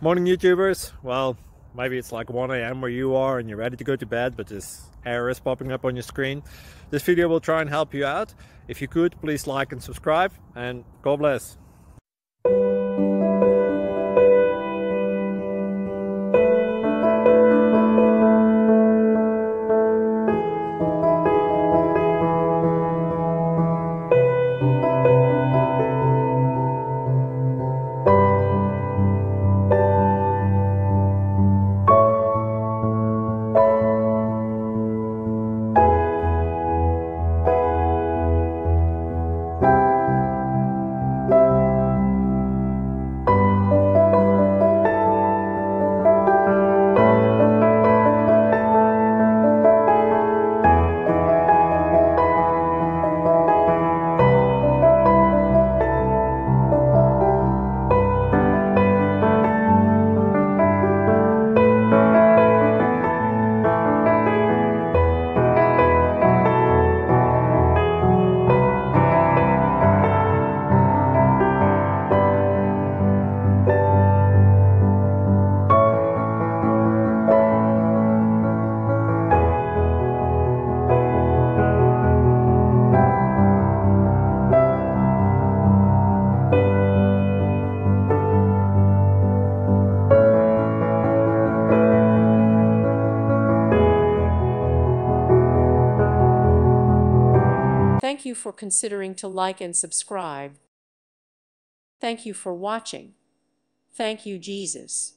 Morning YouTubers. Well, maybe it's like 1 a.m. where you are and you're ready to go to bed, but this error is popping up on your screen. This video will try and help you out. If you could, please like and subscribe, and God bless. Thank you for considering to like and subscribe. Thank you for watching. Thank you, Jesus.